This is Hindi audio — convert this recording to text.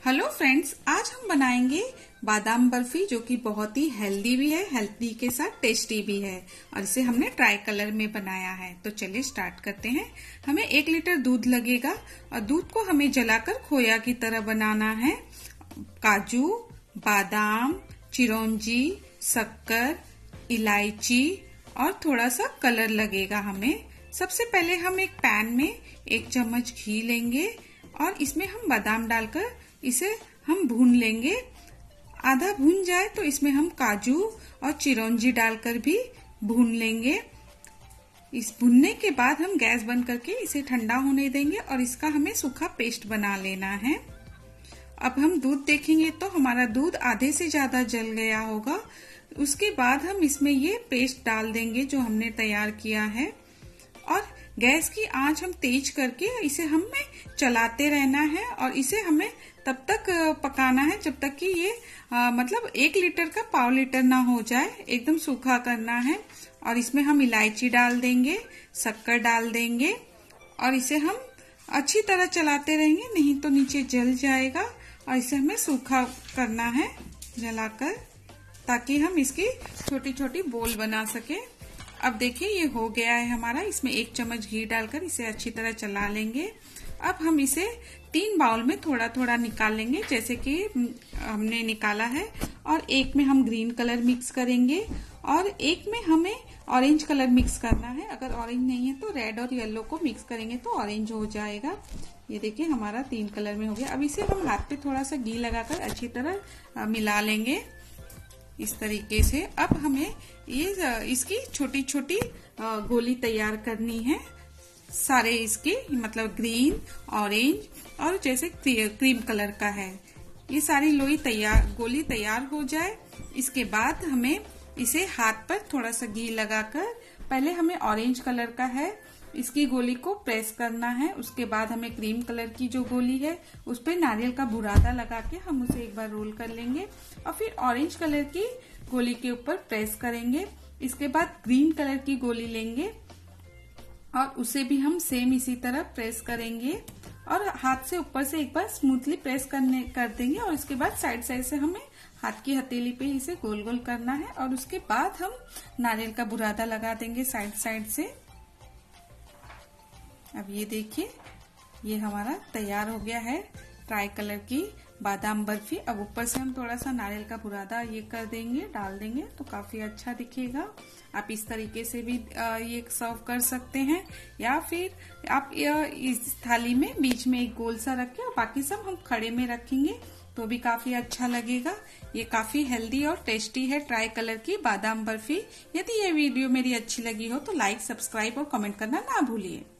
हेलो फ्रेंड्स, आज हम बनाएंगे बादाम बर्फी जो कि बहुत ही हेल्दी भी है, हेल्दी के साथ टेस्टी भी है और इसे हमने ट्राई कलर में बनाया है। तो चलिए स्टार्ट करते हैं। हमें 1 लीटर दूध लगेगा और दूध को हमें जलाकर खोया की तरह बनाना है। काजू, बादाम, चिरौंजी, शक्कर, इलायची और थोड़ा सा कलर लगेगा हमें। सबसे पहले हम एक पैन में 1 चम्मच घी लेंगे और इसमें हम बादाम डालकर इसे हम भून लेंगे। आधा भून जाए तो इसमें हम काजू और चिरौंजी डालकर भी भून लेंगे। इस भुनने के बाद हम गैस बंद करके इसे ठंडा होने देंगे और इसका हमें सूखा पेस्ट बना लेना है। अब हम दूध देखेंगे तो हमारा दूध आधे से ज्यादा जल गया होगा। उसके बाद हम इसमें ये पेस्ट डाल देंगे जो हमने तैयार किया है और गैस की आंच हम तेज करके इसे हमें चलाते रहना है और इसे हमें तब तक पकाना है जब तक कि ये मतलब 1 लीटर का 1/4 लीटर ना हो जाए। एकदम सूखा करना है और इसमें हम इलायची डाल देंगे, शक्कर डाल देंगे और इसे हम अच्छी तरह चलाते रहेंगे, नहीं तो नीचे जल जाएगा। और इसे हमें सूखा करना है जलाकर, ताकि हम इसकी छोटी छोटी बोल बना सके। अब देखिए ये हो गया है हमारा। इसमें 1 चम्मच घी डालकर इसे अच्छी तरह चला लेंगे। अब हम इसे 3 बाउल में थोड़ा थोड़ा निकाल लेंगे जैसे कि हमने निकाला है। और एक में हम ग्रीन कलर मिक्स करेंगे और एक में हमें ऑरेंज कलर मिक्स करना है। अगर ऑरेंज नहीं है तो रेड और येलो को मिक्स करेंगे तो ऑरेंज हो जाएगा। ये देखिए हमारा 3 कलर में हो गया। अब इसे हम हाथ पे थोड़ा सा घी लगाकर अच्छी तरह मिला लेंगे इस तरीके से। अब हमें इसकी छोटी छोटी गोली तैयार करनी है। सारे इसके मतलब ग्रीन, ऑरेंज और जैसे क्रीम कलर का है, ये सारी गोली तैयार हो जाए। इसके बाद हमें इसे हाथ पर थोड़ा सा घी लगाकर, पहले हमें ऑरेंज कलर का है इसकी गोली को प्रेस करना है। उसके बाद हमें क्रीम कलर की जो गोली है उस पर नारियल का बुरादा लगा के हम उसे एक बार रोल कर लेंगे और फिर ऑरेंज कलर की गोली के ऊपर प्रेस करेंगे। इसके बाद ग्रीन कलर की गोली लेंगे और उसे भी हम सेम इसी तरह प्रेस करेंगे और हाथ से ऊपर से एक बार स्मूथली प्रेस कर देंगे। और इसके बाद साइड साइड से हमें हाथ की हथेली पे इसे गोल गोल करना है और उसके बाद हम नारियल का बुरादा लगा देंगे साइड साइड से। अब ये देखिए ये हमारा तैयार हो गया है ट्राई कलर की बादाम बर्फी। अब ऊपर से हम थोड़ा सा नारियल का बुरादा ये कर देंगे, डाल देंगे तो काफी अच्छा दिखेगा। आप इस तरीके से भी ये सर्व कर सकते हैं या फिर आप इस थाली में बीच में एक गोल सा रखें और बाकी सब हम खड़े में रखेंगे तो भी काफी अच्छा लगेगा। ये काफी हेल्दी और टेस्टी है ट्राई कलर की बादाम बर्फी। यदि ये वीडियो मेरी अच्छी लगी हो तो लाइक, सब्सक्राइब और कमेंट करना ना भूलिए।